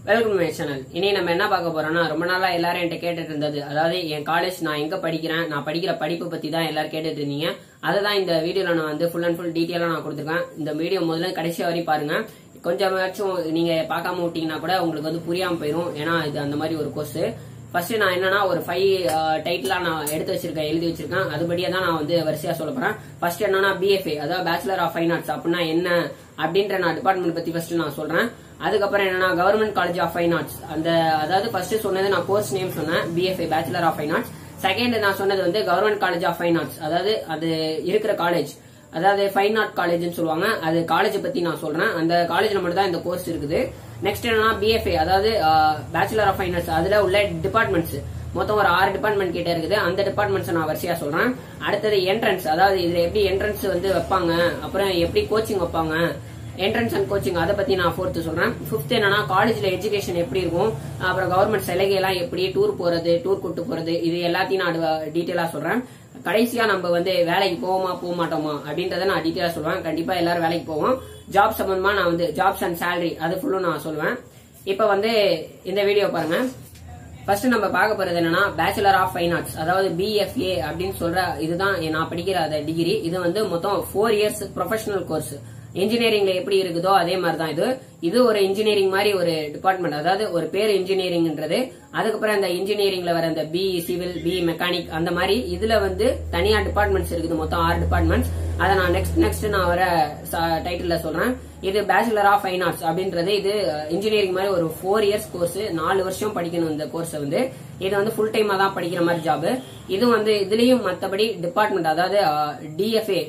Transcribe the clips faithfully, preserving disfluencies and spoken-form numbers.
Welcome my channel. இனி நம்ம என்ன பார்க்க போறோம்னா, ரொம்ப நாளா எல்லாரும் என்கிட்ட கேட்டுட்டு இருந்தது, அதாவது என் காலேஜ் நான் எங்க படிக்கிறேன், நான் படிக்கிற படிப்பு பத்தி தான் எல்லாரும் கேட்டுட்டு இருந்தீங்க. அதுதான் இந்த வீடியோல நான் வந்து ஃபுல் அண்ட் ஃபுல் டீட்டெயிலா நான் கொடுத்துருக்கேன். இந்த வீடியோ முதல்ல கடைசி வரையும் பாருங்க. கொஞ்சமாச்சும் நீங்க பார்க்காம விட்டீங்கன்னா கூட உங்களுக்கு வந்து புரியாம போயிடும். ஏன்னா இது அந்த மாதிரி ஒரு கோர்ஸ். ஃபர்ஸ்ட் நான் என்னன்னா ஒரு ஃபைவ் டைட்டிலா நான் எடுத்து வச்சிருக்கேன், எழுதி வச்சிருக்கேன். அதுபடியா தான் நான் வந்து வரிசையா சொல்ல போறேன். ஃபர்ஸ்ட் என்னன்னா பிஎஃப்ஏ, அதாவது பேச்சுலர் ஆஃப் ஃபைன் ஆர்ட்ஸ் அப்படின்னா என்ன அப்படின்ற நான் டிபார்ட்மெண்ட் பத்தி ஃபர்ஸ்ட் நான் சொல்றேன். அதுக்கப்புறம் என்னன்னா government college of fine arts, அந்த அதாவது ஃபர்ஸ்ட் சொன்னது நான் கோர்ஸ் நேம் சொன்னேன், BFA bachelor of fine arts. Second நான் சொன்னது வந்து government college of fine arts, அதாவது அது இருக்கிற காலேஜ், அதாவது ஃபைன் ஆர்ட் காலேஜ்னு சொல்லுவாங்க. அது காலேஜ் பத்தி நான் சொல்றேன். அந்த காலேஜ்ல மட்டும் தான் இந்த கோர்ஸ் இருக்குது. நெக்ஸ்ட் என்னன்னா பிஎஃப்ஏ, அதாவது பேச்சுலர் ஆஃப் ஃபைன் ஆர்ட்ஸ், அதுல உள்ள டிபார்ட்மெண்ட்ஸ் மொத்தம் ஒரு ஆறு டிபார்ட்மெண்ட் கிட்ட இருக்குது. அந்த டிபார்ட்மெண்ட்ஸ் நான் வரிசையா சொல்றேன். அடுத்தது என்ட்ரன்ஸ், அதாவது இதுல எப்படி என்ட்ரன்ஸ் வந்து வைப்பாங்க, அப்புறம் எப்படி கோச்சிங் வைப்பாங்க, என்ட்ரன்ஸ் அண்ட் கோச்சிங், அதை பத்தி நான் ஃபோர்த் சொல்றேன். பிப்த் என்னன்னா காலேஜ்ல எஜுகேஷன் எப்படி இருக்கும், அப்புறம் கவர்மெண்ட் சலுகை எல்லாம் எப்படி, டூர் போறது, டூர் கூட்டு போறது, இது எல்லாத்தையும் நான் டீட்டெயிலா சொல்றேன். கடைசியா நம்ம வந்து வேலைக்கு போவோமா போக மாட்டோமா அப்படின்றத நான் டீட்டெயிலா சொல்லுவேன். கண்டிப்பா எல்லாரும் வேலைக்கு போவோம். ஜாப் சம்பந்தமா நான் வந்து ஜாப்ஸ் அண்ட் சேலரி அது ஃபுல்லும் நான் சொல்லுவேன். இப்ப வந்து இந்த வீடியோ பாருங்க. ஃபர்ஸ்ட் நம்ம பார்க்க போறது என்னன்னா பேச்சுலர் ஆஃப் ஃபைன் ஆர்ட்ஸ், அதாவது பிஎஃப்ஏ அப்படின்னு சொல்ற இதுதான் நான் படிக்கிற டிகிரி. இது வந்து மொத்தம் ஃபோர் இயர்ஸ் ப்ரொஃபஷனல் கோர்ஸ். இன்ஜினியரிங்ல எப்படி இருக்குதோ அதே மாதிரி தான் இது. இது ஒரு இன்ஜினியரிங் மாதிரி ஒரு டிபார்ட்மெண்ட், அதாவது ஒரு பேர் இன்ஜினியரிங்ன்றது. அதுக்கப்புறம் அந்த இன்ஜினியரிங்ல வர அந்த பி சிவில், பி மெக்கானிக், அந்த மாதிரி இதுல வந்து தனியா டிபார்ட்மெண்ட்ஸ் இருக்குது, மொத்தம் ஆறு டிபார்ட்மெண்ட்ஸ். அதை நான் நெக்ஸ்ட் நெக்ஸ்ட் நான் வர டைட்டில்ல சொல்றேன். இது பேச்சுலர் ஆஃப் ஃபைன் ஆர்ட்ஸ் அப்படின்றது இது இன்ஜினியரிங் மாதிரி ஒரு ஃபோர் இயர்ஸ் கோர்ஸ், நாலு வருஷம் படிக்கணும் இந்த கோர்ஸ் வந்து. இது வந்து ஃபுல் டைமா தான் படிக்கிற மாதிரி ஜாப். இது வந்து இதுலயும் மத்தபடி டிபார்ட்மெண்ட், அதாவது டிஎஃப்ஏ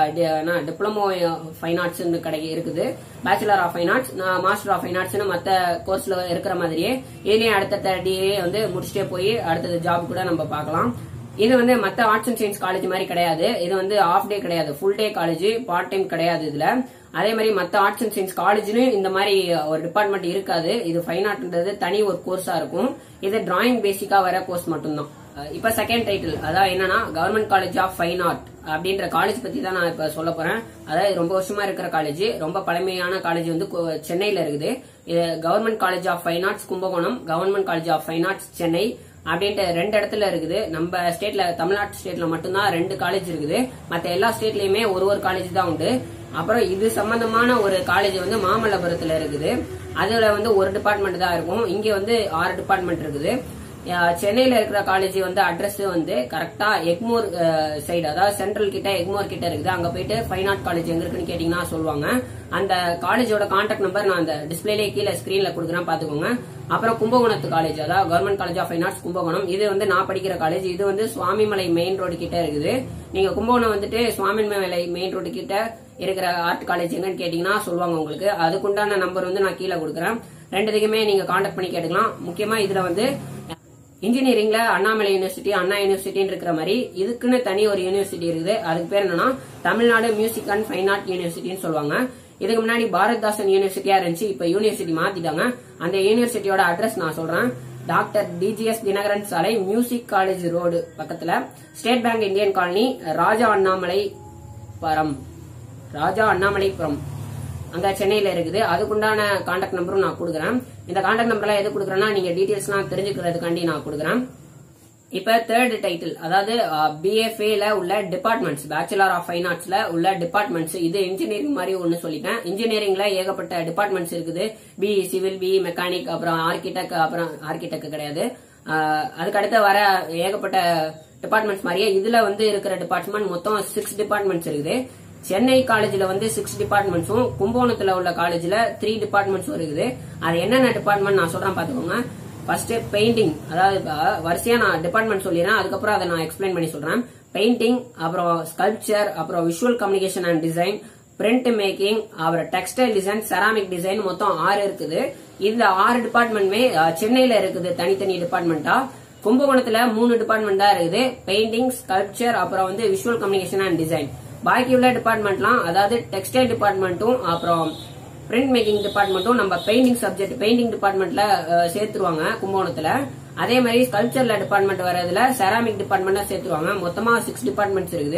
டிப்ளமோ ஃபைன் ஆர்ட்ஸ் கிடைக்க இருக்குது, bachelor of fine arts, master of fine arts மத்த கோர்ஸ்ல இருக்கிற மாதிரியே இதுலயும் அடுத்த டிகிரி வந்து முடிச்சுட்டே போய் அடுத்தது ஜாப் கூட நம்ம பார்க்கலாம். இது வந்து மத்த ஆர்ட்ஸ் அண்ட் சயின்ஸ் காலேஜ் மாதிரி கிடையாது. இது வந்து ஆஃப் டே கிடையாது, full day college, part time கிடையாது இதுல. அதே மாதிரி மத்த ஆர்ட்ஸ் அண்ட் சயின்ஸ் காலேஜ்லயும் இந்த மாதிரி ஒரு டிபார்ட்மெண்ட் இருக்காது. இது ஃபைன் ஆர்ட்ன்றது தனி ஒரு கோர்ஸா இருக்கும். இது டிராயிங் பேசிக்கா வர கோர்ஸ் மட்டும்தான். இப்ப செகண்ட் டைட்டில், அதாவது என்னன்னா government college of fine art அப்படின்ற காலேஜ் பத்தி தான் நான் இப்ப சொல்ல போறேன். அதாவது ரொம்ப வருஷமா இருக்கிற காலேஜ், ரொம்ப பழமையான காலேஜ் வந்து சென்னையில இருக்குது. இது government college of fine arts Kumbakonam, government college of fine arts Chennai அப்படின்ட்டு ரெண்டு இடத்துல இருக்குது. நம்ம ஸ்டேட்ல, தமிழ்நாட்டு ஸ்டேட்ல மட்டும்தான் ரெண்டு காலேஜ் இருக்குது. மத்த எல்லா ஸ்டேட்லயுமே ஒரு ஒரு காலேஜ் தான் உண்டு. அப்புறம் இது சம்பந்தமான ஒரு காலேஜ் வந்து மாமல்லபுரத்துல இருக்குது. அதுல வந்து ஒரு டிபார்ட்மெண்ட் தான் இருக்கும். இங்க வந்து ஆறு டிபார்ட்மெண்ட் இருக்குது. சென்னையில இருக்கிற காலேஜ் வந்து அட்ரஸ் வந்து கரெக்டா எக்மோர் சைடு, அதாவது சென்ட்ரல் கிட்ட எக்மோர் கிட்ட இருக்குது. அங்க போயிட்டு ஃபைன் ஆர்ட் காலேஜ் எங்க இருக்குன்னு கேட்டீங்கன்னா சொல்லுவாங்க. அந்த காலேஜோட கான்டாக்ட் நம்பர் நான் அந்த டிஸ்பிளேலே கீழே ஸ்கிரீன்ல கொடுக்குறேன், பாத்துக்கோங்க. அப்புறம் கும்பகோணத்து காலேஜ், அதாவது government college of fine arts Kumbakonam, இது வந்து நான் படிக்கிற காலேஜ். இது வந்து சுவாமிமலை மெயின் ரோடு கிட்ட இருக்குது. நீங்க கும்பகோணம் வந்துட்டு சுவாமிமலை மெயின் ரோடு கிட்ட இருக்கிற ஆர்ட் காலேஜ் எங்கன்னு கேட்டீங்கன்னா சொல்லுவாங்க உங்களுக்கு. அதுக்குண்டான நம்பர் வந்து நான் கீழே கொடுக்குறேன். ரெண்டுத்துக்குமே நீங்க கான்டாக்ட் பண்ணி கேட்டுக்கலாம். முக்கியமா இதுல வந்து இன்ஜினியரிங்ல அண்ணாமலை யூனிவர்சிட்டி, அண்ணா யூனிவர்சிட்டின்னு இருக்கிற மாதிரி இதுக்குன்னு தனி ஒரு யூனிவர்சிட்டி இருக்குது. அதுக்கு பேர் என்னன்னா Tamil Nadu music and fine art யூனிவர்சிட்டின்னு சொல்லுவாங்க. இதுக்கு முன்னாடி பாரதிதாசன் யூனிவர்சிட்டியா இருந்துச்சு, இப்ப யூனிவர்சிட்டி மாத்திட்டாங்க. அந்த யூனிவர்சிட்டியோட அட்ரஸ் நான் சொல்றேன். டாக்டர் டிஜிஎஸ் தினகரன் சாலை, மியூசிக் காலேஜ் ரோடு பக்கத்துல, State Bank Indian colony, Raja Annamalai puram, Raja Annamalaipuram அங்க சென்னையில இருக்குது. அதுக்குண்டான கான்டாக்ட் நம்பரும் நான் கொடுக்குறேன். இந்த கான்டாக்ட் நம்பர்லாம் எது கொடுக்குறேன்னா நீங்க டீடைல்ஸ் எல்லாம் தெரிஞ்சுக்கிறதுக்காண்டி நான் கொடுக்குறேன். இப்ப தேர்ட் டைட்டில், அதாவது பிஎஃப்ஏல உள்ள டிபார்ட்மெண்ட்ஸ், பேச்சுலர் ஆஃப் ஃபைன் ஆர்ட்ஸ்ல உள்ள டிபார்ட்மெண்ட்ஸ். இது இன்ஜினியரிங் மாதிரி ஒன்னு சொல்லிட்டேன். இன்ஜினியரிங்ல ஏகப்பட்ட டிபார்ட்மெண்ட்ஸ் இருக்குது. பி சிவில், பி மெக்கானிக், அப்புறம் ஆர்கிடெக்ட், அப்புறம் ஆர்கிடெக்ட் கிடையாது, அதுக்கு அடுத்து வர ஏகப்பட்ட டிபார்ட்மெண்ட்ஸ் மாதிரியே இதுல வந்து இருக்கிற டிபார்ட்மெண்ட் மொத்தம் சிக்ஸ் டிபார்ட்மெண்ட்ஸ் இருக்குது. சென்னை காலேஜ்ல வந்து சிக்ஸ் டிபார்ட்மெண்ட்ஸும், கும்பகோணத்துல உள்ள காலேஜ்ல த்ரீ டிபார்ட்மெண்ட்ஸும் இருக்குது. அது என்னென்ன டிபார்ட்மெண்ட் நான் சொல்றேன் பாத்துக்கோங்க. ஃபர்ஸ்ட் பெயிண்டிங், அதாவது வரிசையா நான் டிபார்ட்மெண்ட் சொல்லிடுறேன், அதுக்கப்புறம் அதை நான் எக்ஸ்பிளைன் பண்ணி சொல்றேன். பெயிண்டிங், அப்புறம் ஸ்கல்ப்சர், அப்புறம் visual communication and design, print making, அப்புறம் டெக்ஸ்டைல் டிசைன், செராமிக் டிசைன், மொத்தம் ஆறு இருக்குது. இந்த ஆறு டிபார்ட்மெண்ட்மே சென்னையில இருக்குது தனித்தனி டிபார்ட்மெண்டா. கும்பகோணத்துல மூணு டிபார்ட்மெண்ட் தான் இருக்குது, பெயிண்டிங், ஸ்கல்ப்சர், அப்புறம் வந்து விஷுவல் கம்யூனிகேஷன் அண்ட் டிசைன். பாக்கி உள்ள டிபார்ட்மெண்ட்லாம், அதாவது டெக்ஸ்டைல் டிபார்ட்மெண்ட்டும் அப்புறம் பிரிண்ட் மேக்கிங் டிபார்ட்மெண்ட்டும் நம்ம பெயிண்டிங் சப்ஜெக்ட் பெயிண்டிங் டிபார்ட்மெண்ட்ல சேர்த்துருவாங்க கும்பகோணத்துல. அதே மாதிரி ஸ்கல்ப்சர்ல டிபார்ட்மெண்ட் வரதுல செராமிக் டிபார்ட்மெண்ட் சேர்த்துருவாங்க. மொத்தமா சிக்ஸ் டிபார்ட்மெண்ட்ஸ் இருக்குது.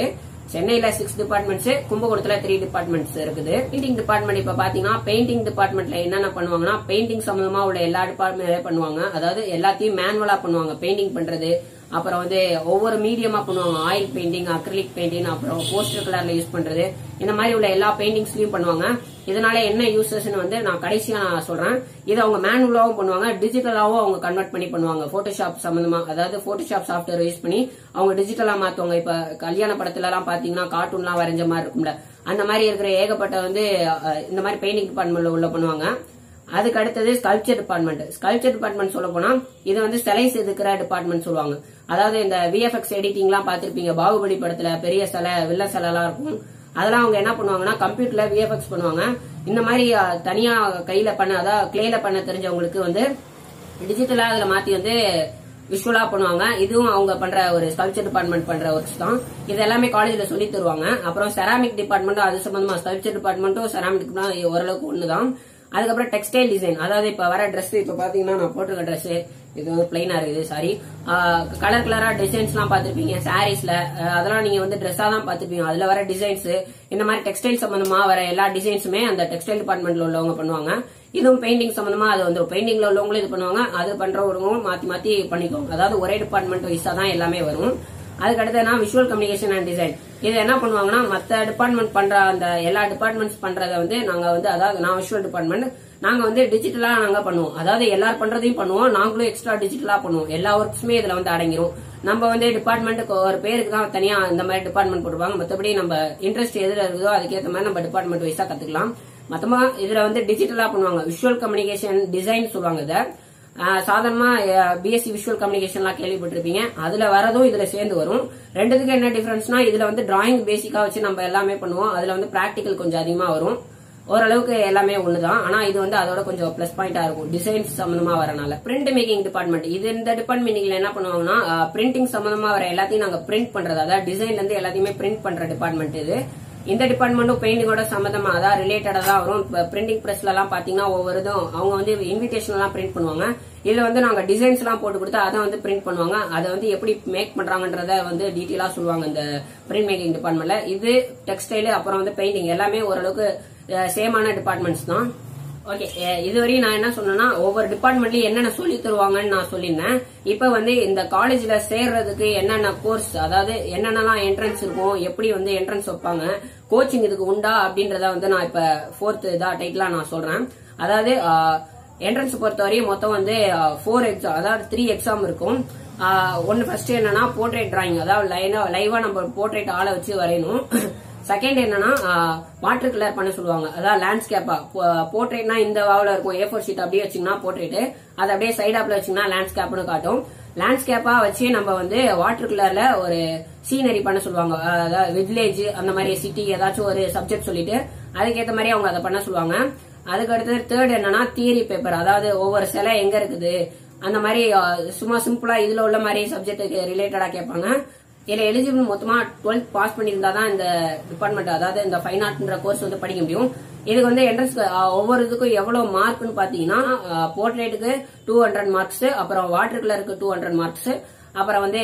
சென்னையில சிக்ஸ் டிபார்ட்மெண்ட்ஸ், கும்பகோணத்துல த்ரீ டிபார்ட்மெண்ட்ஸ் இருக்குது. பெயிண்டிங் டிபார்ட்மெண்ட் இப்ப பாத்தீங்கன்னா பெயிண்டிங் டிபார்ட்மெண்ட்ல என்னென்ன பண்ணுவாங்கன்னா பெயிண்டிங் சம்பந்தமா உள்ள எல்லா டிபார்ட்மெண்ட் பண்ணுவாங்க. அதாவது எல்லாத்தையும் மேனுவலா பண்ணுவாங்க. பெயிண்டிங் பண்றது, அப்புறம் வந்து ஒவ்வொரு மீடியமா பண்ணுவாங்க. ஆயில் பெயிண்டிங், அக்ரிலிக் பெயிண்டிங், அப்புறம் போஸ்டர் கலர்ல யூஸ் பண்றது, இந்த மாதிரி உள்ள எல்லா பெயிண்டிங்ஸ்லயும் பண்ணுவாங்க. இதனால என்ன யூசஸ்ன்னு வந்து நான் கடைசியா நான் சொல்றேன். இதை அவங்க மேனுவலாவும் பண்ணுவாங்க, டிஜிட்டலாவும் அவங்க கன்வெர்ட் பண்ணி பண்ணுவாங்க. போட்டோஷாப் சம்பந்தமா, அதாவது போட்டோஷாப் சாஃப்ட்வேர் யூஸ் பண்ணி அவங்க டிஜிட்டலா மாத்துவாங்க. இப்ப கல்யாண படத்துல எல்லாம் பாத்தீங்கன்னா கார்ட்டூன் எல்லாம் வரைஞ்ச மாதிரி இருக்கும்ல, அந்த மாதிரி இருக்கிற ஏகப்பட்ட வந்து இந்த மாதிரி பெயிண்டிங் டிபார்ட்மெண்ட்ல உள்ள பண்ணுவாங்க. அதுக்கு அடுத்தது ஸ்கல்ப்சர் டிபார்ட்மெண்ட். ஸ்கல்ப்சர் டிபார்ட்மெண்ட் சொல்ல போனா இது வந்து சிலை செதுக்கிற டிபார்ட்மெண்ட் சொல்லுவாங்க. அதாவது இந்த விஎஃப்எக்ஸ் எடிட்டிங் எல்லாம் பாத்திருப்பீங்க. பாகுபலி படத்துல பெரிய சிலை, வில்ல சிலை எல்லாம் இருக்கும். அதெல்லாம் அவங்க என்ன பண்ணுவாங்கன்னா கம்ப்யூட்டர்ல விஎஃப்எக்ஸ் பண்ணுவாங்க. இந்த மாதிரி தனியா கையில பண்ண, அதாவது கிளேல பண்ண தெரிஞ்சவங்களுக்கு வந்து டிஜிட்டலா அதுல மாத்தி வந்து விஷுவலா பண்ணுவாங்க. இதுவும் அவங்க பண்ற ஒரு ஸ்கல்ப்சர் டிபார்ட்மெண்ட் பண்ற ஒர்க்ஸ் தான். இது எல்லாமே காலேஜ்ல சொல்லி தருவாங்க. அப்புறம் செராமிக் டிபார்ட்மெண்ட்டும் அது சம்பந்தமா, ஸ்கல்ப்சர் டிபார்ட்மெண்ட்டும் செராமிக் ஓரளவுக்கு ஒண்ணுதான். அதுக்கப்புறம் டெக்ஸ்டைல் டிசைன், அதாவது இப்ப வர ட்ரெஸ், இப்ப பாத்தீங்கன்னா நான் போட்டிருக்க ட்ரெஸ் இது வந்து பிளைனா இருக்குது, சாரி, கலர் கலரா டிசைன்ஸ் எல்லாம் பாத்திருப்பீங்க சாரீஸ்ல. அதெல்லாம் நீங்க வந்து ட்ரெஸ்ஸா தான் பாத்திருப்பீங்க. அதுல வர டிசைன்ஸ், இந்த மாதிரி டெக்ஸ்டைல் சம்பந்தமா வர எல்லா டிசைன்ஸுமே அந்த டெக்ஸ்டைல் டிபார்ட்மெண்ட்ல உள்ளவங்க பண்ணுவாங்க. இதுவும் பெயிண்டிங் சம்பந்தமா அது வந்து பெயிண்டிங்ல உள்ளவங்களும் இது பண்ணுவாங்க, அது பண்றவங்களும் மாத்தி மாத்தி பண்ணிக்குவாங்க. அதாவது ஒரே டிபார்ட்மெண்ட் வைஸா தான் எல்லாமே வரும். அதுக்கு அடுத்ததுனா விஷுவல் கம்யூனிகேஷன் அண்ட் டிசைன். இது என்ன பண்ணுவாங்கன்னா மத்த டிபார்ட்மெண்ட் பண்ற அந்த எல்லா டிபார்ட்மெண்ட்ஸ் பண்றத வந்து நாங்க வந்து, அதாவது நான் விஷுவல் டிபார்ட்மெண்ட், நாங்க வந்து டிஜிட்டலா நாங்க பண்ணுவோம். அதாவது எல்லாரும் பண்றதையும் பண்ணுவோம், நாங்களும் எக்ஸ்ட்ரா டிஜிட்டலா பண்ணுவோம். எல்லா ஒர்க்ஸுமே இதுல வந்து அடங்கிரும். நம்ம வந்து டிபார்ட்மெண்ட்டுக்கு ஒரு பேருக்கு தான் தனியா இந்த மாதிரி டிபார்ட்மெண்ட் போட்டுருவாங்க. மத்தபடி நம்ம இன்ட்ரெஸ்ட் எதுல இருக்குதோ அதுக்கேற்ற மாதிரி நம்ம டிபார்ட்மெண்ட் வைஸா கத்துக்கலாம். மொத்தமா இதுல வந்து டிஜிட்டலா பண்ணுவாங்க. விஷுவல் கம்யூனிகேஷன் டிசைன் சொல்லுவாங்க. இதை சாதாரணமா பிஎஸ்சி விஷுவல் கம்யூனிகேஷன் எல்லாம் கேள்விப்பட்டிருப்பீங்க. அதுல வரதும் இதுல சேர்ந்து வரும். ரெண்டுத்துக்கு என்ன டிஃபரன்ஸ்னா இதுல வந்து டிராயிங் பேசிக்கா வச்சு நம்ம எல்லாமே பண்ணுவோம். அதுல வந்து பிராக்டிகல் கொஞ்சம் அதிகமா வரும். ஓரளவுக்கு எல்லாமே ஒண்ணுதான், ஆனா இது வந்து அதோட கொஞ்சம் பிளஸ் பாயிண்டா இருக்கும் டிசைன்ஸ் சம்பந்தமா வரனால. பிரிண்ட் மேக்கிங் டிபார்ட்மெண்ட், இது இந்த டிபார்ட்மெண்ட்ல என்ன பண்ணுவாங்கன்னா பிரிண்டிங் சம்பந்தமா வர எல்லாத்தையும் நாங்க பிரிண்ட் பண்றது, அதாவது டிசைன்ல இருந்து எல்லாத்தையுமே பிரிண்ட் பண்ற டிபார்ட்மெண்ட் இது. இந்த டிபார்ட்மெண்ட்டும் பெயிண்டிங்கோட சம்பந்தமா அதான் ரிலேட்டடா தான் வரும். பிரிண்டிங் பிரஸ்ல எல்லாம் பாத்தீங்கன்னா ஒவ்வொரு இதும் அவங்க வந்து இன்விடேஷன் எல்லாம் பிரிண்ட் பண்ணுவாங்க. இதுல வந்து நாங்க டிசைன்ஸ் எல்லாம் போட்டு கொடுத்து அதை வந்து பிரிண்ட் பண்ணுவாங்க. அதை வந்து எப்படி மேக் பண்றாங்கன்றத வந்து டீட்டெயிலா சொல்லுவாங்க இந்த பிரிண்ட் மேக்கிங் டிபார்ட்மெண்ட்ல. இது டெக்ஸ்டைல் அப்புறம் வந்து பெயிண்டிங் எல்லாமே ஓரளவுக்கு சேமான டிபார்ட்மெண்ட்ஸ் தான். ஓகே, இதுவரையும் நான் என்ன சொன்னேன்னா ஒவ்வொரு டிபார்ட்மெண்ட்லயும் என்னென்ன சொல்லி தருவாங்கன்னு நான் சொல்லியிருந்தேன். இப்ப வந்து இந்த காலேஜ்ல சேர்றதுக்கு என்னென்ன கோர்ஸ், அதாவது என்னென்னலாம் என்ட்ரன்ஸ் இருக்கும், எப்படி வந்து என்ட்ரன்ஸ் வைப்பாங்க, கோச்சிங் இதுக்கு உண்டா அப்படின்றத வந்து நான் இப்ப ஃபோர்த் இதா டைட்டிலா நான் சொல்றேன். அதாவது என்ட்ரன்ஸ் பொறுத்தவரையும் மொத்தம் வந்து ஃபோர் எக்ஸாம், அதாவது த்ரீ எக்ஸாம் இருக்கும். ஒன்னு ஃபர்ஸ்ட் என்னன்னா போர்ட்ரேட் டிராயிங், அதாவது லைவா நம்ம போர்ட்ரேட் ஆளை வச்சு வரையணும். செகண்ட் என்னன்னா வாட்டர் கலர் பண்ண சொல்லுவாங்க, அதாவது லேண்ட்ஸ்கேப்பா. போர்ட்ரேட்னா இந்த வாவல இருக்கும், ஏ ஃபோர் ஷீட் அப்படியே வச்சீங்கன்னா போர்ட்ரேட், அதை அப்படியே சைடாப்ல வச்சீங்கன்னா லேண்ட்ஸ்கேப்னு காட்டும். லேண்ட்ஸ்கேப்பா வச்சு நம்ம வந்து வாட்டர் கலர்ல ஒரு சீனரி பண்ண சொல்லுவாங்க, அதாவது வில்லேஜ் அந்த மாதிரி சிட்டி ஏதாச்சும் ஒரு சப்ஜெக்ட் சொல்லிட்டு அதுக்கேற்ற மாதிரி அவங்க அதை பண்ண சொல்லுவாங்க. அதுக்கு அடுத்தது தேர்ட் என்னன்னா தியரி பேப்பர், அதாவது ஒவ்வொரு சிலை எங்க இருக்குது அந்த மாதிரி சும்மா சிம்பிளா இதுல உள்ள மாதிரி சப்ஜெக்டுக்கு ரிலேட்டடா கேட்பாங்க. இதுல எலிஜிபிள் மொத்தமா டுவெல்த் பாஸ் பண்ணியிருந்தா தான் இந்த டிபார்ட்மெண்ட், அதாவது இந்த ஃபைன் ஆர்ட்ன்ற கோர்ஸ் வந்து படிக்க முடியும். இதுக்கு வந்து என்ட்ரன்ஸ் ஒவ்வொரு இதுக்கும் எவ்வளவு மார்க்னு பாத்தீங்கன்னா போர்ட்ரேட்டுக்கு டூ ஹண்ட்ரட் மார்க்ஸ், அப்புறம் வாட்டர் கலருக்கு டூ ஹண்ட்ரட் மார்க்ஸ், அப்புறம் வந்து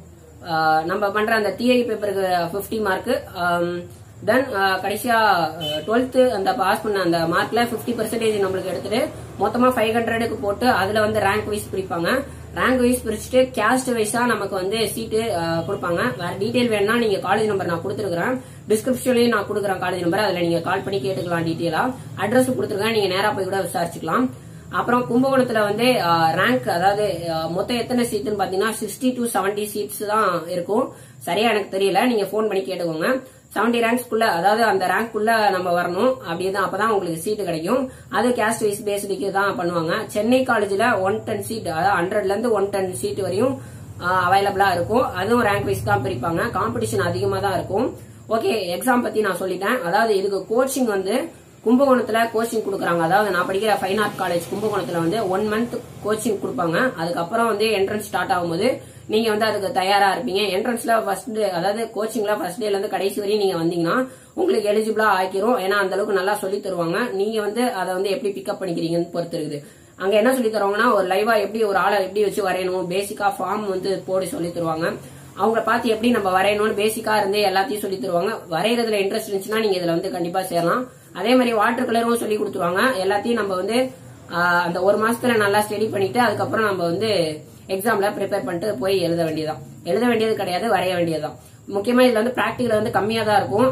நம்ம பண்ற அந்த தியரி பேப்பருக்கு பிப்டி மார்க், தென் கடைசியா டுவெல்த் அந்த பாஸ் பண்ண அந்த மார்க்ல பிப்டி பெர்சன்டேஜ் நம்மளுக்கு எடுத்துட்டு மொத்தமா ஃபைவ் ஹண்ட்ரடுக்கு போட்டு அதுல வந்து ரேங்க் வைஸ் பிரிப்பாங்க. ரேங்க் வைஸ் பிரிச்சுட்டு கேஸ்ட் வைஸா நமக்கு வந்து சீட்டு கொடுப்பாங்க. வேற டீடைல் வேணும்னா நீங்க காலேஜ் நம்பர் நான் கொடுத்துருக்கேன், டிஸ்கிரிப்ஷன்லயும் நான் கொடுக்குறேன் காலேஜ் நம்பர், அதுல நீங்க கால் பண்ணி கேட்டுக்கலாம் டீடைலா. அட்ரஸ் கொடுத்துருக்கேன், நீங்க நேரா போய் கூட விசாரிச்சுக்கலாம். அப்புறம் கும்பகோணத்துல வந்து ரேங்க், அதாவது மொத்தம் எத்தனை சீட்டுன்னு பாத்தீங்கன்னா சிக்ஸ்டி டு செவன்டி சீட்ஸ் தான் இருக்கும். சரியா எனக்கு தெரியல, நீங்க போன் பண்ணி கேட்டுக்கோங்க. செவன்டி ரேங்க்ஸ்குள்ள, அதாவது அந்த ரேங்க்குள்ள நம்ம வரணும், அப்படிதான் அப்பதான் உங்களுக்கு சீட்டு கிடைக்கும். அது கேஸ்ட் வைஸ் பேசிக்கு தான் பண்ணுவாங்க. சென்னை காலேஜ்ல ஒன் டென் சீட், அதாவது ஹண்ட்ரட்ல இருந்து ஒன் டென் சீட் வரையும் அவைலபிளா இருக்கும். அதுவும் ரேங்க் வைஸ் தான் பிரிப்பாங்க. காம்படிஷன் அதிகமா தான் இருக்கும். ஓகே, எக்ஸாம் பத்தி நான் சொல்லிட்டேன். அதாவது இதுக்கு கோச்சிங் வந்து கும்பகோணத்துல கோச்சிங் கொடுக்குறாங்க. அதாவது நான் படிக்கிற ஃபைன் ஆர்ட் காலேஜ் கும்பகோணத்துல வந்து ஒன் மந்த் கோச்சிங் கொடுப்பாங்க. அதுக்கப்புறம் வந்து என்ட்ரன்ஸ் ஸ்டார்ட் ஆகும்போது நீங்க வந்து அதுக்கு தயாரா இருப்பீங்க. என்ட்ரன்ஸ்ல ஃபர்ஸ்ட், அதாவது கோச்சிங்ல ஃபர்ஸ்ட் டேல இருந்து கடைசி வரையும் நீங்க வந்தீங்கன்னா உங்களுக்கு எலிஜிபிளா ஆக்கிரும். ஏன்னா அந்த அளவுக்கு நல்லா சொல்லி தருவாங்க. நீங்க வந்து அதை வந்து எப்படி பிக்கப் பண்ணிக்கிறீங்கன்னு பொறுத்து இருக்குது. அங்க என்ன சொல்லி தருவாங்கன்னா ஒரு லைவா எப்படி ஒரு ஆளை எப்படி வச்சு வரையணும், பேசிக்கா ஃபார்ம் வந்து போடி சொல்லி தருவாங்க. அவங்கள பார்த்து எப்படி நம்ம வரையணும்னு பேசிக்கா இருந்து எல்லாத்தையும் சொல்லி தருவாங்க. வரைகிறதுல இன்ட்ரெஸ்ட் இருந்துச்சுன்னா நீங்க இதுல வந்து கண்டிப்பா சேரலாம். அதே மாதிரி வாட்டர் கலரும் சொல்லி கொடுத்துருவாங்க. எல்லாத்தையும் நம்ம வந்து அந்த ஒரு மாசத்துல நல்லா ஸ்டடி பண்ணிட்டு அதுக்கப்புறம் நம்ம வந்து எக்ஸாம்ல ப்ரிப்பேர் பண்ணிட்டு போய் எழுத வேண்டியதான். எழுத வேண்டியது கிடையாது, வரைய வேண்டியதுதான். முக்கியமா இதுல வந்து பிராக்டிகல் வந்து கம்மியா தான் இருக்கும்.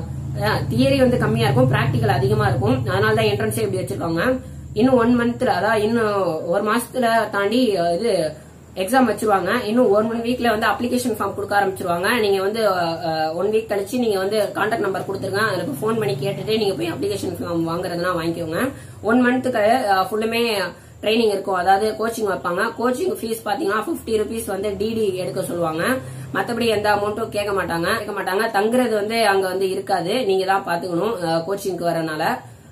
தியரி வந்து கம்மியா இருக்கும், பிராக்டிகல் அதிகமா இருக்கும். அதனாலதான் என்ட்ரன்ஸே இப்படி வச்சிருக்காங்க. இன்னும் ஒன் மந்த்ல அதாவது இன்னும் ஒரு மாசத்துல தாண்டி இது எக்ஸாம் வச்சிருவாங்க. இன்னும் ஒன் வீக்ல வந்து அப்ளிகேஷன் ஃபார்ம் கொடுக்க ஆரம்பிச்சிருவாங்க. நீங்க வந்து ஒன் வீக் கழிச்சு நீங்க வந்து கான்டாக்ட் நம்பர் கொடுத்துருங்க, அதுக்கு போன் பண்ணி கேட்டுட்டு நீங்க போய் அப்ளிகேஷன் ஃபார்ம் வாங்குறதுனா வாங்கிக்கோங்க. ஒன் மந்த்துக்கு ஃபுல்லுமே ட்ரைனிங் இருக்கும், அதாவது கோச்சிங் வைப்பாங்க. கோச்சிங் ஃபீஸ் பாத்தீங்கன்னா பிப்டி ருபீஸ் வந்து டிடி எடுக்க சொல்லுவாங்க. மத்தபடி எந்த அமௌண்ட்டும் கேட்க மாட்டாங்க கேட்க மாட்டாங்க தங்குறது வந்து அங்க வந்து இருக்காது, நீங்க தான் பாத்துக்கணும் கோச்சிங்க்கு வரனால.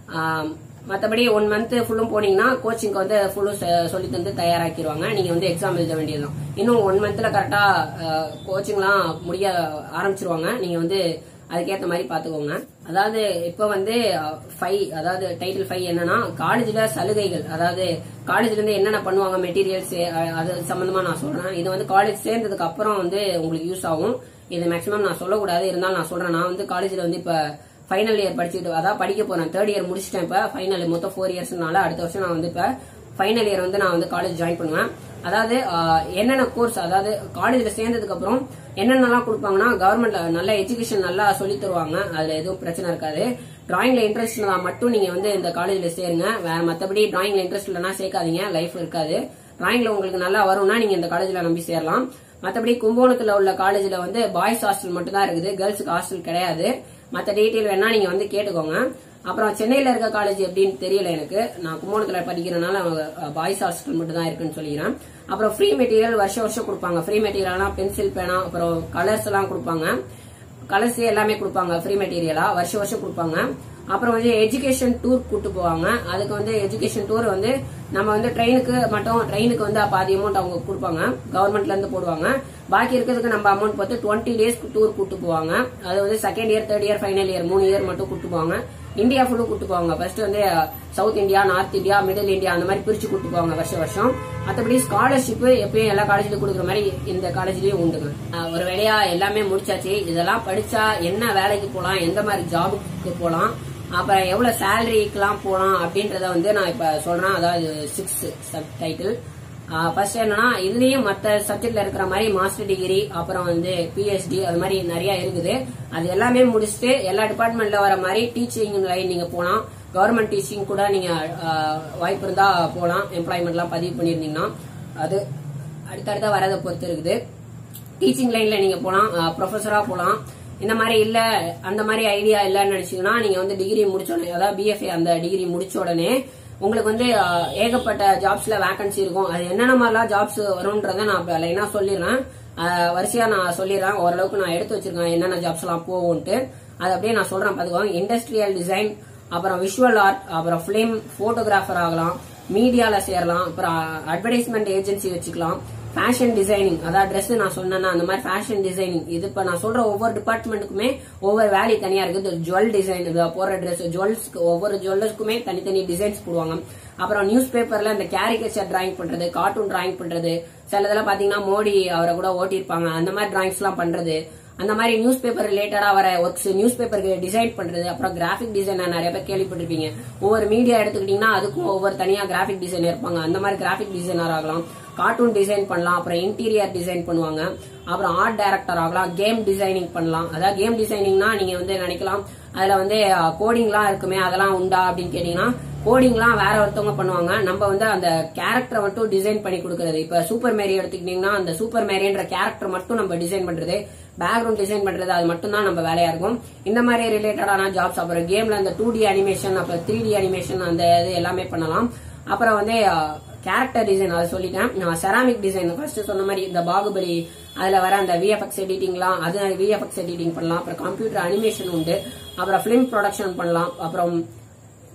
மற்றபடி ஒன் மந்த் ஃபுல்லும் போனீங்கன்னா கோச்சிங்க்கு வந்து ஃபுல்லும் சொல்லி தந்து தயாராக்கிடுவாங்க. நீங்க வந்து எக்ஸாம் எழுத வேண்டியதுதான். இன்னும் ஒன் மந்த்ல கரெக்டா கோச்சிங்லாம் முடிய ஆரம்பிச்சிருவாங்க. நீங்க வந்து அதுக்கேற்ற மாதிரி பாத்துக்கோங்க. அதாவது இப்ப வந்து ஃபைவ் அதாவது டைட்டில் ஃபைவ் என்னன்னா காலேஜ்ல சலுகைகள், அதாவது காலேஜ்ல இருந்து என்னென்ன பண்ணுவாங்க மெட்டீரியல்ஸ் அது சம்பந்தமா நான் சொல்றேன். இது வந்து காலேஜ் சேர்ந்ததுக்கு அப்புறம் வந்து உங்களுக்கு யூஸ் ஆகும். இது மேக்சிமம் நான் சொல்லக்கூடாது, இருந்தாலும் நான் சொல்றேன். நான் வந்து காலேஜ்ல வந்து இப்ப ஃபைனல் இயர் படிச்சுட்டு அதான் படிக்க போறேன். தேர்ட் இயர் முடிச்சிட்டேன். இப்ப ஃபைனல் மொத்தம் ஃபோர் இயர்ஸ்னால அடுத்த வருஷம் நான் வந்து இப்ப ஃபைனல் இயர் வந்து நான் வந்து காலேஜ் ஜாயின் பண்ணுவேன். அதாவது என்னென்ன கோர்ஸ், அதாவது காலேஜ்ல சேர்ந்ததுக்கு அப்புறம் என்னென்னலாம் கொடுப்பாங்கன்னா கவர்மெண்ட்ல நல்ல எஜுகேஷன் நல்லா சொல்லி தருவாங்க. அதுல எதுவும் பிரச்சனை இருக்காது. டிராயிங்ல இன்ட்ரெஸ்ட் மட்டும் நீங்க வந்து இந்த காலேஜ்ல சேருங்க. வேற மத்தபடி டிராயிங்ல இன்ட்ரெஸ்ட் இல்லைன்னா சேர்க்காதீங்க, லைஃப் இருக்காது. டிராயிங்ல உங்களுக்கு நல்லா வரும்னா நீங்க இந்த காலேஜ்ல நம்பி சேரலாம். மத்தபடி கும்பகோணத்துல உள்ள காலேஜ்ல வந்து பாய்ஸ் ஹாஸ்டல் மட்டும் தான் இருக்குது, கேர்ள்ஸுக்கு ஹாஸ்டல் கிடையாது. மத்த டீட்டெயில் வேணா நீங்க வந்து கேட்டுக்கோங்க. அப்புறம் சென்னையில இருக்க காலேஜ் எப்படின்னு தெரியல எனக்கு, நான் கும்பகோணத்துல படிக்கிறனால பாய்ஸ் ஹாஸ்டல் மட்டும் தான் இருக்குன்னு சொல்லிக்கிறேன். அப்புறம் ஃப்ரீ மெட்டீரியல் வருஷம் வருஷம் கொடுப்பாங்க. ஃப்ரீ மெட்டீரியல்னா பென்சில் பேனா அப்புறம் கலர்ஸ் எல்லாம் கொடுப்பாங்க. கலர்ஸ் எல்லாமே கொடுப்பாங்க ஃப்ரீ மெட்டீரியலா வருஷம் வருஷம் கொடுப்பாங்க. அப்புறம் வந்து எஜுகேஷன் டூர் கூட்டு போவாங்க. அதுக்கு வந்து எஜுகேஷன் டூர் வந்து நம்ம வந்து ட்ரெயினுக்கு மட்டும் ட்ரெயினுக்கு வந்து பாதி அமௌண்ட் அவங்க கொடுப்பாங்க, கவர்மெண்ட்ல இருந்து போடுவாங்க. பாக்கி இருக்கிறதுக்கு நம்ம அமௌண்ட் பார்த்து டுவெண்ட்டி டேஸ்க்கு டூர் கூட்டு போவாங்க. அது வந்து second year third year final year மூணு இயர் மட்டும் கூட்டு போவாங்க. இந்தியா ஃபுல்லும் கூட்டு போவாங்க. ஃபர்ஸ்ட் வந்து South India, North India, middle India அந்த மாதிரி பிரிச்சு கூட்டு போவாங்க வருஷம் வருஷம். மற்றபடி ஸ்காலர்ஷிப் எப்பயும் எல்லா காலேஜ்லயும் கொடுக்குற மாதிரி இந்த காலேஜ்லயும் உண்டுங்க. ஒரு வேலையா எல்லாமே முடிச்சாச்சு. இதெல்லாம் படிச்சா என்ன வேலைக்கு போலாம், எந்த மாதிரி ஜாபுக்கு போலாம், அப்புறம் எவ்வளவு சேலரிக்கெல்லாம் போலாம் அப்படின்றத வந்து நான் இப்ப சொல்றேன். அதாவது சிக்ஸ் சப் டைட்டில். ஃபர்ஸ்ட் என்னன்னா இதுலயும் மற்ற சப்ஜெக்ட்ல இருக்கிற மாதிரி மாஸ்டர் டிகிரி அப்புறம் வந்து பிஹெச்டி அது மாதிரி நிறைய இருக்குது. அது எல்லாமே முடிச்சுட்டு எல்லா டிபார்ட்மெண்ட்ல வர மாதிரி டீச்சிங் லைன் நீங்க போலாம். கவர்மெண்ட் டீச்சிங் கூட நீங்க வாய்ப்பு இருந்தா போலாம். எம்ப்ளாய்மெண்ட் எல்லாம் பதிவு பண்ணிருந்தீங்கன்னா அது அடுத்தடுத்த வரதை பொறுத்து இருக்குது. டீச்சிங் லைன்ல நீங்க போலாம், ப்ரொஃபஸரா போலாம். இந்த மாதிரி இல்ல அந்த மாதிரி ஐடியா இல்லன்னு நினைச்சீங்கன்னா நீங்க வந்து டிகிரி முடிச்ச உடனே அதாவது பிஎஃப்ஏ அந்த டிகிரி முடிச்ச உடனே உங்களுக்கு வந்து ஏகப்பட்ட ஜாப்ஸ்ல வேகன்சி இருக்கும். அது என்னென்ன மாதிரிலாம் ஜாப்ஸ் வரும்ன்றத நான் லைனா சொல்லிடுறேன், வரிசையா நான் சொல்லிடுறேன். ஓரளவுக்கு நான் எடுத்து வச்சிருக்கேன் என்னென்ன ஜாப்ஸ் எல்லாம் போகும்ட்டு. அது அப்படியே நான் சொல்றேன் பாத்துக்கோங்க. இண்டஸ்ட்ரியல் டிசைன், அப்புறம் விஷுவல் ஆர்ட், அப்புறம் பிலிம் போட்டோகிராஃபர் ஆகலாம், மீடியால சேரலாம், அப்புறம் அட்வர்டைஸ்மெண்ட் ஏஜென்சி வச்சுக்கலாம், ஃபேஷன் டிசைனிங் அதாவது ட்ரெஸ் நான் சொன்னேன்னா அந்த மாதிரி ஃபேஷன் டிசைனிங். இது இப்ப நான் சொல்ற ஒவ்வொரு டிபார்ட்மெண்ட்டுக்குமே ஒவ்வொரு வேல்யூ தனியா இருக்குது. ஜுவல் டிசைன் போடுற ட்ரெஸ் ஜுவல்ஸ்க்கு ஒவ்வொரு ஜுவல்லர்ஸ்க்குமே தனித்தனி டிசைன்ஸ் போடுவாங்க. அப்புறம் நியூஸ் பேப்பர்ல இந்த கேரிகேச்சர் டிராயிங் பண்றது, கார்ட்டூன் டிராயிங் பண்றது, சில இதெல்லாம் பாத்தீங்கன்னா மோடி அவரை கூட ஓட்டிருப்பாங்க, அந்த மாதிரி டிராயிங்ஸ் எல்லாம் பண்றது, அந்த மாதிரி நியூஸ் பேப்பர் ரிலேட்டடா வர ஒர்க்ஸ், நியூஸ் பேப்பருக்கு டிசைன் பண்றது, அப்புறம் கிராபிக் டிசைனர் நிறைய பேர் கேள்விப்பட்டிருப்பீங்க. ஒவ்வொரு மீடியா எடுத்துக்கிட்டீங்கன்னா அதுக்கும் ஒவ்வொரு தனியா கிராபிக் டிசைனர் இருப்பாங்க. அந்த மாதிரி கிராபிக் டிசைனர் ஆகலாம், கார்ட்டூன் டிசைன் பண்ணலாம், அப்புறம் இன்டீரியர் டிசைன் பண்ணுவாங்க, அப்புறம் ஆர்ட் டைரக்டர் ஆகலாம், கேம் டிசைனிங் பண்ணலாம். அதாவது கேம் டிசைனிங்னா நீங்க வந்து நினைக்கலாம் அதுல வந்து கோடிங்லாம் இருக்குமே அதெல்லாம் உண்டா அப்படின்னு கேட்டீங்கன்னா கோடிங்லாம் வேற ஒருத்தவங்க பண்ணுவாங்க. நம்ம வந்து அந்த கேரக்டரை மட்டும் டிசைன் பண்ணி கொடுக்கறது. இப்ப சூப்பர் மேரி எடுத்துக்கிட்டீங்கன்னா அந்த சூப்பர் மேரின்ற கேரக்டர் மட்டும் நம்ம டிசைன் பண்றது, பேக்ரவுண்ட் டிசைன் பண்றது, அது மட்டும் தான் நம்ம வேலையா இருக்கும். இந்த மாதிரி ரிலேட்டடான ஜாப்ஸ். அப்புறம் கேம்ல அந்த டூ டி அனிமேஷன் அப்புறம் த்ரீ டி அனிமேஷன் அந்த இது எல்லாமே பண்ணலாம். அப்புறம் வந்து கேரக்டர் டிசைன் அதை சொல்லிட்டேன். நான் செராமிக் டிசைன் ஃபர்ஸ்ட் சொன்ன மாதிரி இந்த பாகுபலி அதுல வர அந்த விஎஃப்எக்ஸ் எடிட்டிங்லாம் அது விஎஃப்எக்ஸ் எடிட்டிங் பண்ணலாம். அப்புறம் கம்ப்யூட்டர் அனிமேஷன் உண்டு, அப்புறம் பிலிம் ப்ரொடக்ஷன் பண்ணலாம், அப்புறம்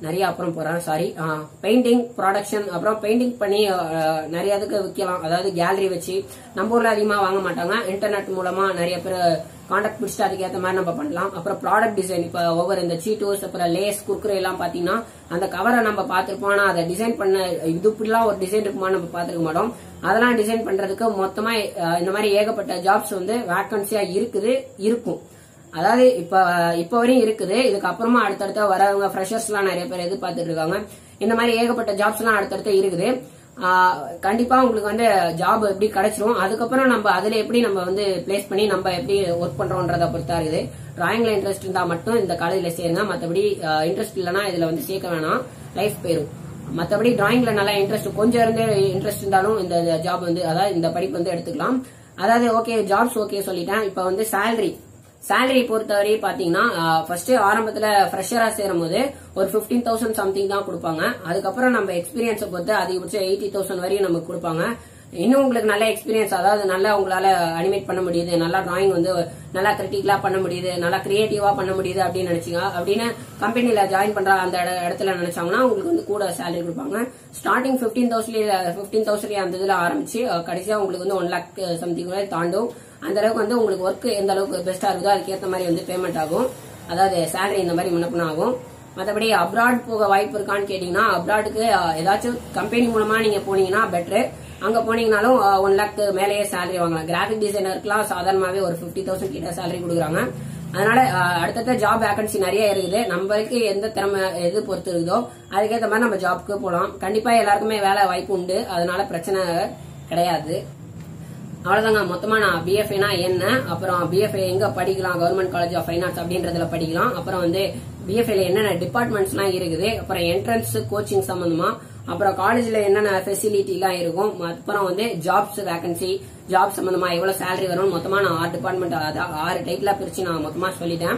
நிறைய அப்புறம் போறேன் சாரி பெயிண்டிங் ப்ரொடக்ஷன் அப்புறம் பெயிண்டிங் பண்ணி நிறைய இதுக்கு விற்கலாம். அதாவது கேலரி வச்சு நம்ம ஊர்ல அதிகமா வாங்க மாட்டாங்க. இன்டர்நெட் மூலமா நிறைய பேர் கான்டாக்ட் பிடிச்சிட்டு அதுக்கேற்ற மாதிரி நம்ம பண்ணலாம். அப்புறம் ப்ராடக்ட் டிசைன் இப்ப ஒவ்வொரு இந்த சீட்டோஸ் அப்புறம் லேஸ் குர்குரே எல்லாம் பாத்தீங்கன்னா அந்த கவரை நம்ம பாத்துருப்போம். ஆனா அதை டிசைன் பண்ண இது இப்படிலாம் ஒரு டிசைன் இருக்குமா நம்ம பாத்துருக்க மாட்டோம். அதெல்லாம் டிசைன் பண்றதுக்கு மொத்தமா இந்த மாதிரி ஏகப்பட்ட ஜாப்ஸ் வந்து வேக்கன்சியா இருக்குது இருக்கும். அதாவது இப்ப இப்ப வரையும் இருக்குது. இதுக்கு அப்புறமா அடுத்தடுத்த வரவங்க ஃப்ரெஷர்ஸ் எல்லாம் நிறைய பேர் எதிர்பார்த்துட்டு இருக்காங்க. இந்த மாதிரி ஏகப்பட்ட ஜாப்ஸ் எல்லாம் அடுத்தடுத்த இருக்குது. கண்டிப்பா உங்களுக்கு வந்து ஜாப் எப்படி கிடைச்சிரும். அதுக்கப்புறம் நம்ம அதுல எப்படி நம்ம வந்து பிளேஸ் பண்ணி நம்ம எப்படி ஒர்க் பண்றோம்ன்றத பொறுத்தா இருக்குது. டிராயிங்ல இன்ட்ரெஸ்ட் இருந்தா மட்டும் இந்த காலேஜ்ல சேருங்க. மத்தபடி இன்ட்ரெஸ்ட் இல்லைன்னா இதுல வந்து சேர்க்க வேணாம், லைஃப் போயிடும். மத்தபடி டிராயிங்ல நல்லா இன்ட்ரெஸ்ட் கொஞ்சம் இருந்து இன்ட்ரெஸ்ட் இருந்தாலும் இந்த ஜாப் வந்து அதாவது இந்த படிப்பு வந்து எடுத்துக்கலாம். அதாவது ஓகே ஜாப்ஸ் ஓகே சொல்லிட்டேன். இப்ப வந்து சேலரி சேலரி பொறுத்தவரை பாத்தீங்கன்னா ஃபர்ஸ்ட் ஆரம்பத்துல ஃப்ரெஷரா சேரும் போது ஒரு பிப்டீன் தௌசண்ட் சம்திங் தான் கொடுப்பாங்க. அதுக்கப்புறம் நம்ம எக்ஸ்பீரியன்ஸை பொறுத்து அதிகபட்சம் எயிட்டி தௌசண்ட் வரையும் நமக்கு கொடுப்பாங்க. இன்னும் உங்களுக்கு நல்ல எக்ஸ்பீரியன்ஸ் அதாவது நல்லா உங்களால அனிமேட் பண்ண முடியுது, நல்லா டிராயிங் வந்து நல்லா கிரிட்டிக்கலா பண்ண முடியுது, நல்லா கிரியேட்டிவா பண்ண முடியுது அப்படின்னு நினைச்சீங்க அப்படின்னு கம்பெனில ஜாயின் பண்ற அந்த இடத்துல நினைச்சாங்கன்னா உங்களுக்கு வந்து கூட சேலரி கொடுப்பாங்க. Starting fifteen thousand fifteen thousand அந்த இதுல ஆரம்பிச்சு கடைசியா உங்களுக்கு வந்து ஒன் லேக் சம்திங் வரை தாண்டும். அந்த அளவுக்கு வந்து உங்களுக்கு ஒர்க் எந்த அளவுக்கு பெஸ்டா இருக்குதோ அதுக்கேற்ற மாதிரி வந்து பேமெண்ட் ஆகும். அதாவது சேலரி இந்த மாதிரி முன்னப்பன ஆகும். மற்றபடி அப்ராட் போக வாய்ப்பு இருக்கான்னு கேட்டீங்கன்னா அப்ராடுக்கு ஏதாச்சும் கம்பெனி மூலமா நீங்க போனீங்கன்னா பெட்டர். அங்க போனீங்கன்னாலும் ஒன் லேக் மேலேயே சேலரி வாங்கலாம். கிராஃபிக் டிசைனருக்குலாம் சாதாரணமாவே ஒரு பிப்டி தௌசண்ட் கிட்ட சேலரி கொடுக்குறாங்க. அதனால அடுத்தடுத்த ஜாப் வேகன்சி நிறைய இருக்குது. நம்மளுக்கு எந்த திறமை எது பொறுத்து இருக்குதோ அதுக்கேற்ற மாதிரி நம்ம ஜாப்க்கு போகலாம். கண்டிப்பா எல்லாருக்குமே வேலை வாய்ப்பு உண்டு, அதனால பிரச்சனை கிடையாது. அவ்வளவுதாங்க. மொத்தமா நான் பிஎஃப்ஏனா என்ன, அப்புறம் பிஎஃப்ஏ எங்க படிக்கலாம், government college of fine arts அப்படின்றதுல படிக்கலாம். அப்புறம் வந்து பிஎஃப்ஏல என்னென்ன டிபார்ட்மெண்ட்ஸ் எல்லாம் இருக்குது, அப்புறம் என்ட்ரன்ஸ் கோச்சிங் சம்பந்தமா, அப்புறம் காலேஜ்ல என்னென்ன ஃபெசிலிட்டி எல்லாம் இருக்கும், அப்புறம் வந்து ஜாப்ஸ் வேகன்சி ஜாப் சம்பந்தமா எவ்வளவு சேலரி வரும், மொத்தமா நான் ஆறு டிபார்ட்மெண்ட் ஆறு டைப்ல பிரிச்சு நான் மொத்தமா சொல்லிட்டேன்.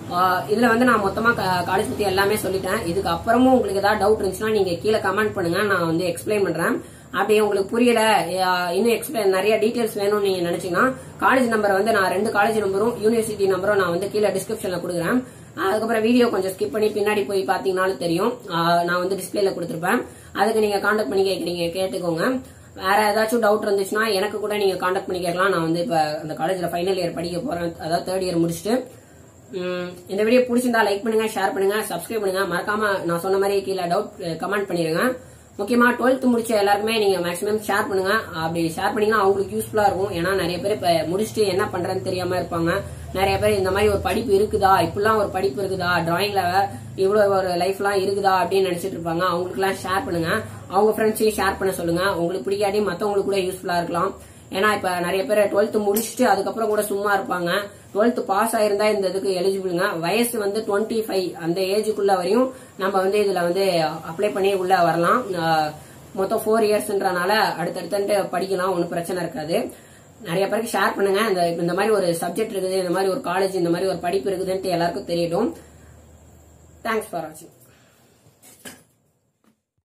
இதுல வந்து நான் மொத்தமா காலேஜ் பத்தி எல்லாமே சொல்லிட்டேன். இதுக்கு அப்புறமும் உங்களுக்கு ஏதாவது டவுட் இருந்துச்சுன்னா நீங்க கீழே கமெண்ட் பண்ணுங்க, நான் வந்து எக்ஸ்பிளைன் பண்றேன். அப்படி உங்களுக்கு புரியல இன்னும் எக்ஸ்பிளைன் நிறைய டீடைல்ஸ் வேணும்னு நீங்க நினைச்சீங்கன்னா காலேஜ் நம்பர் வந்து நான் ரெண்டு காலேஜ் நம்பரும் யூனிவர்சிட்டி நம்பரும் நான் வந்து கீழே டிஸ்கிரிப்ஷன்ல கொடுக்குறேன். அதுக்கப்புறம் வீடியோ கொஞ்சம் ஸ்கிப் பண்ணி பின்னாடி போய் பாத்தீங்கன்னாலும் தெரியும், நான் வந்து டிஸ்பிளேல கொடுத்துருப்பேன். அதுக்கு நீங்க கான்டாக்ட் பண்ணி கேட்குறீங்க கேட்டுக்கோங்க. வேற ஏதாச்சும் டவுட் இருந்துச்சுன்னா எனக்கு கூட நீங்க கான்டாக்ட் பண்ணி கேட்கலாம். நான் வந்து இப்ப அந்த காலேஜ்ல ஃபைனல் இயர் படிக்க போறேன், அதாவது தேர்ட் இயர் முடிச்சுட்டு. இந்த வீடியோ பிடிச்சிருந்தா லைக் பண்ணுங்க, ஷேர் பண்ணுங்க, சப்ஸ்கிரைப் பண்ணுங்க. மறக்காம நான் சொன்ன மாதிரி கீழே டவுட் கமெண்ட் பண்ணிருங்க. முக்கியமா டுவெல்த் முடிச்ச எல்லாருக்குமே நீங்க மேக்ஸிமம் ஷேர் பண்ணுங்க. அப்படி ஷேர் பண்ணீங்கன்னா அவங்களுக்கு யூஸ்ஃபுல்லா இருக்கும். ஏன்னா நிறைய பேர் இப்ப முடிச்சுட்டு என்ன பண்றேன்னு தெரியாம இருப்பாங்க. நிறைய பேர் இந்த மாதிரி ஒரு படிப்பு இருக்குதா, இப்படிலாம் ஒரு படிப்பு இருக்குதா, டிராயிங்ல இவ்வளவு ஒரு லைஃப் எல்லாம் இருக்குதா அப்படின்னு நினைச்சிட்டு இருப்பாங்க. அவங்களுக்கு எல்லாம் ஷேர் பண்ணுங்க, அவங்க ஃப்ரெண்ட்ஸையும் ஷேர் பண்ண சொல்லுங்க. உங்களுக்கு பிடிக்காட்டி மத்தவங்களுக்கு கூட யூஸ்ஃபுல்லா இருக்கலாம். ஏன்னா இப்ப நிறைய பேர் டுவெல்த் முடிச்சுட்டு அதுக்கப்புறம் கூட சும்மா இருப்பாங்க. டுவெல்த் பாஸ் ஆயிருந்தா இந்த இதுக்கு எலிஜிபிளுங்க. வயசு வந்து டுவெண்ட்டி ஃபைவ் அந்த ஏஜுக்குள்ள வரையும் நம்ம வந்து இதுல வந்து அப்ளை பண்ணி உள்ள வரலாம். மொத்தம் ஃபோர் இயர்ஸ்ன்றனால அடுத்தடுத்து படிக்கலாம், ஒன்னும் பிரச்சனை இருக்காது. நிறைய பேருக்கு ஷேர் பண்ணுங்க. இந்த இந்த மாதிரி ஒரு சப்ஜெக்ட் இருக்குது, இந்த மாதிரி ஒரு காலேஜ், இந்த மாதிரி ஒரு படிப்பு இருக்குதுன்ட்டு எல்லாருக்கும் தெரியட்டும். தேங்க்ஸ் ஃபார் வாட்சிங்.